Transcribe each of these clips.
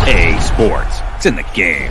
EA Sports. It's in the game.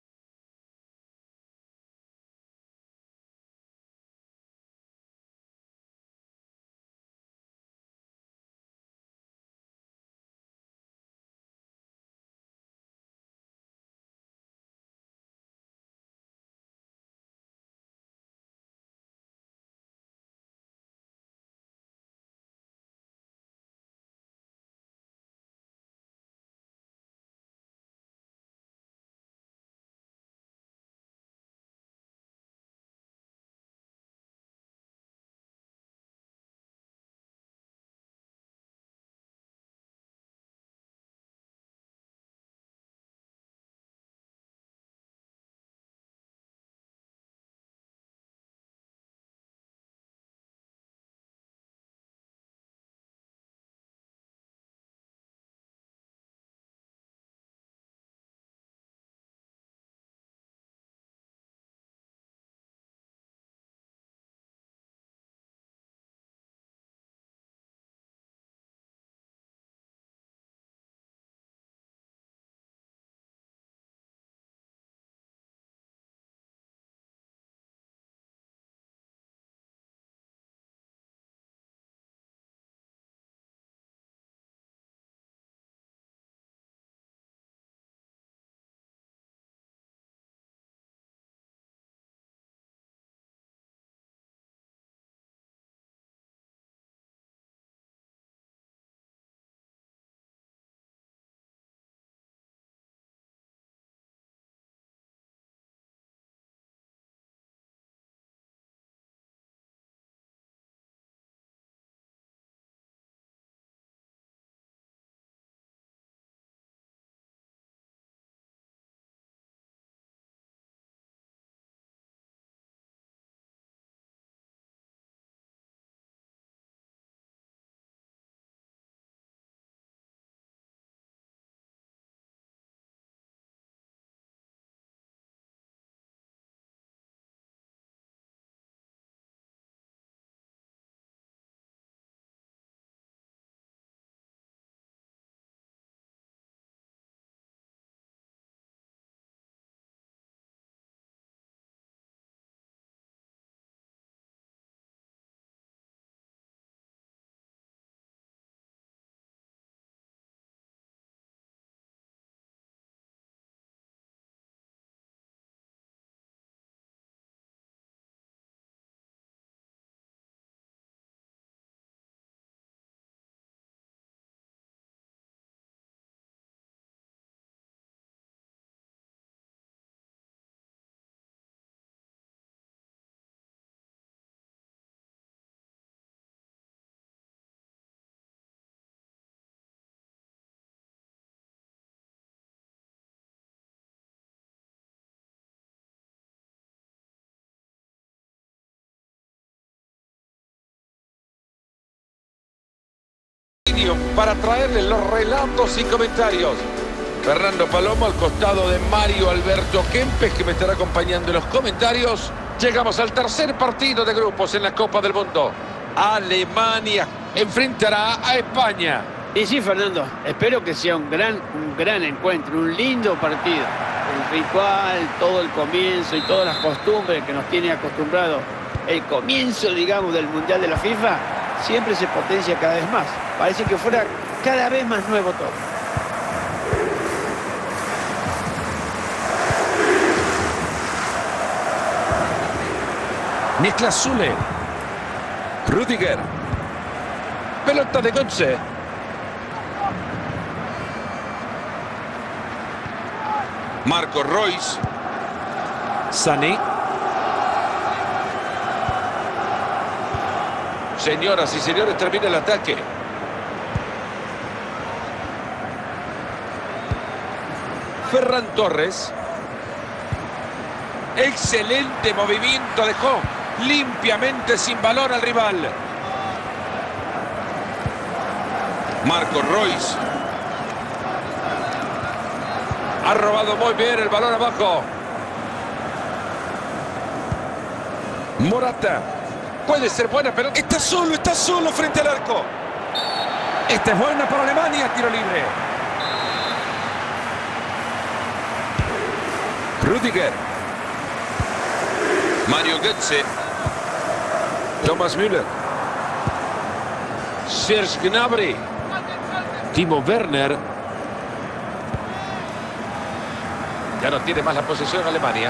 Para traerle los relatos y comentarios. Fernando Palomo al costado de Mario Alberto Kempes, que me estará acompañando en los comentarios. Llegamos al tercer partido de grupos en la Copa del Mundo. Alemania enfrentará a España. Y sí, Fernando, espero que sea un gran encuentro, un lindo partido. El ritual, todo el comienzo y todas las costumbres que nos tiene acostumbrado el comienzo, digamos, del Mundial de la FIFA, siempre se potencia cada vez más. Parece que fuera cada vez más nuevo todo. Niklas Süle. Rüdiger. Pelota de Götze. Marco Reus. Sané. Señoras y señores, termina el ataque. Ferran Torres. Excelente movimiento, dejó limpiamente sin balón al rival. Marco Reus. Ha robado muy bien el balón abajo. Morata. Puede ser buena, pero está solo frente al arco. Esta es buena para Alemania, tiro libre. Rüdiger. Mario Götze. Thomas Müller. Serge Gnabry. Timo Werner. Ya no tiene más la posesión Alemania.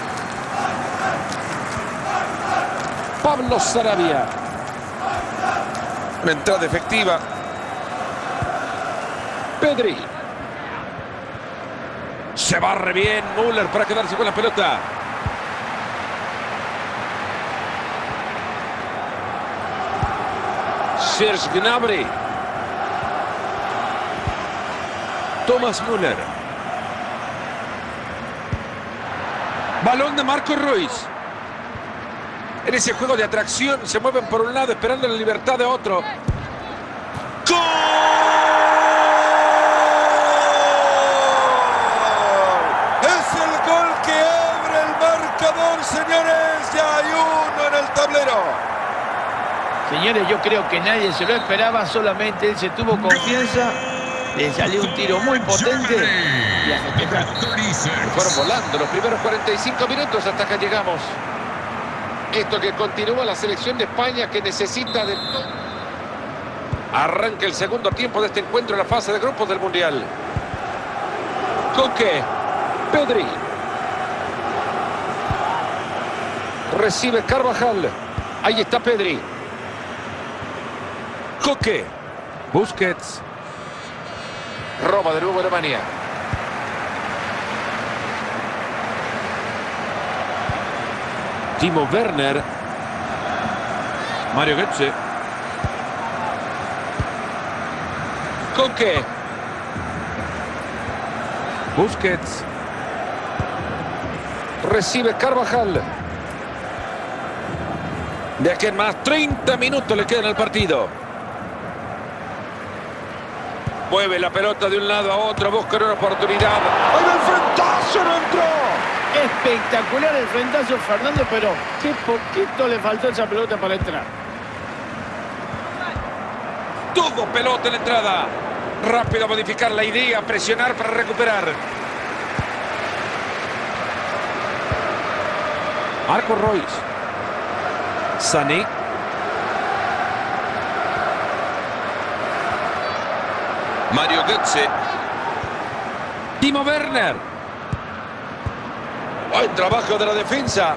Pablo Sarabia. Una entrada efectiva. Pedri. Se barre bien Müller para quedarse con la pelota. Serge Gnabry. Thomas Müller. Balón de Marco Reus. En ese juego de atracción se mueven por un lado esperando la libertad de otro. ¡Gol! Es el gol que abre el marcador, señores. Ya hay uno en el tablero. Señores, yo creo que nadie se lo esperaba, solamente él se tuvo confianza, le salió un tiro muy potente y a festejar. Fueron volando los primeros 45 minutos hasta que llegamos. Esto que continúa la selección de España, que necesita de todo. Arranca el segundo tiempo de este encuentro en la fase de grupos del Mundial. Coque. Pedri. Recibe Carvajal. Ahí está Pedri. Coque. Busquets. Roba de nuevo Alemania. Timo Werner. Mario Götze. Coque. Busquets. Recibe Carvajal. De aquí en más, 30 minutos le quedan al partido. Mueve la pelota de un lado a otro, busca una oportunidad. ¡Ay, el frentazo no entró! Espectacular el frentazo, Fernando, pero qué poquito le faltó esa pelota para entrar. Tuvo pelota en la entrada. Rápido a modificar la idea, presionar para recuperar. Marco Reus. Sané. Mario Götze. Timo Werner. Buen trabajo de la defensa.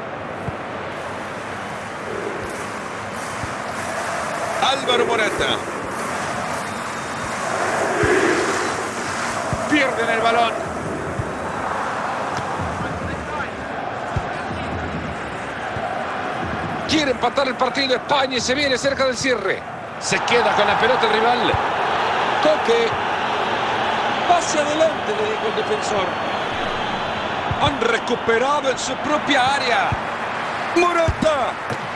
Álvaro Morata. Pierden el balón. Quiere empatar el partido España y se viene cerca del cierre. Se queda con la pelota el rival. Coque. Pase adelante, le dijo el defensor. Han recuperado en su propia área. Morata.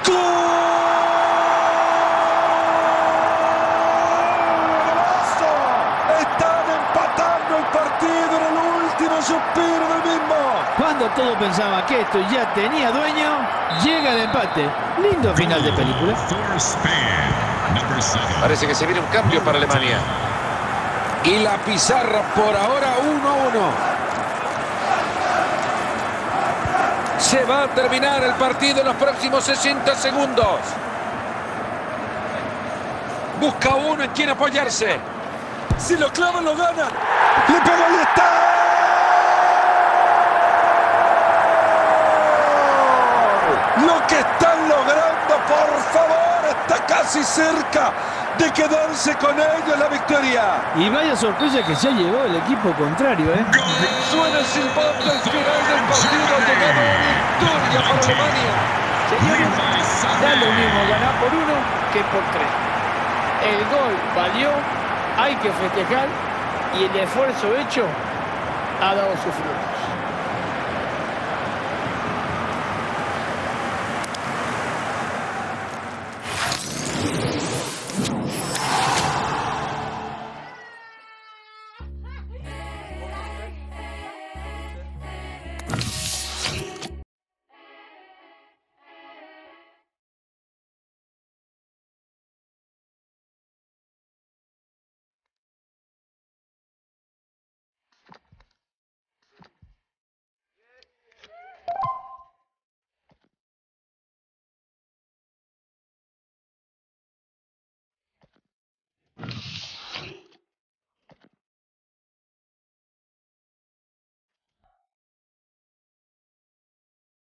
Están empatando el partido en el último suspiro del mismo. Cuando todos pensaban que esto ya tenía dueño, llega el empate. Lindo final de película. Parece que se viene un cambio para Alemania. Y la pizarra por ahora 1-1. Se va a terminar el partido en los próximos 60 segundos. Busca uno en quien apoyarse. Si lo clavan, lo gana. Le pegó y está. Lo que están logrando, por favor, está casi cerca de quedarse con ellos la victoria. Y vaya sorpresa que se ha llevado el equipo contrario, ¿eh? Suena el silbato al final del partido. Ha llegado victoria para Alemania. Señores, da lo mismo ganar por 1 que por 3. El gol valió, hay que festejar y el esfuerzo hecho ha dado sus frutos.